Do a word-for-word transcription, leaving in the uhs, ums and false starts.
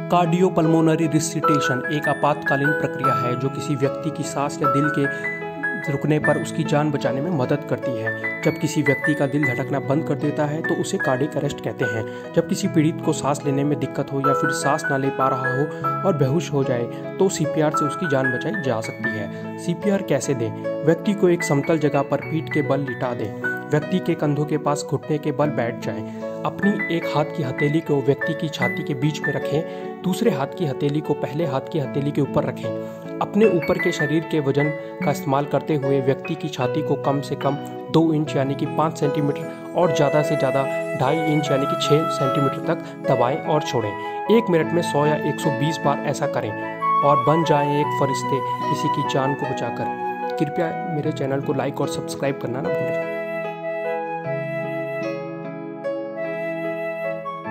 Cardiopulmonary resuscitation एक आपातकालीन प्रक्रिया है जो किसी व्यक्ति की सांस या दिल के रुकने पर उसकी जान बचाने में मदद करती है। जब किसी व्यक्ति का दिल धड़कना बंद कर देता है तो उसे कार्डियक अरेस्ट कहते हैं। जब किसी पीड़ित को सांस लेने में दिक्कत हो या फिर सांस ना ले पा रहा हो और बेहोश हो जाए तो सीपीआर से उसकी जान बचाई जा सकती है। सीपीआर कैसे दें? व्यक्ति को एक समतल जगह पर पीठ के बल लिटा दें। व्यक्ति के कंधों के पास घुटने के बल बैठ जाएं। अपनी एक हाथ की हथेली को व्यक्ति की छाती के बीच में रखें, दूसरे हाथ की हथेली को पहले हाथ की हथेली के ऊपर रखें। अपने ऊपर के शरीर के वजन का इस्तेमाल करते हुए व्यक्ति की छाती को कम से कम दो इंच यानी कि पाँच सेंटीमीटर और ज़्यादा से ज़्यादा ढाई इंच यानी कि छः सेंटीमीटर तक दबाएं और छोड़ें। एक मिनट में सौ या एक सौ बीस बार ऐसा करें और बन जाएं एक फरिश्ते किसी की जान को बचाकर। कृपया मेरे चैनल को लाइक और सब्सक्राइब करना ना भूलें।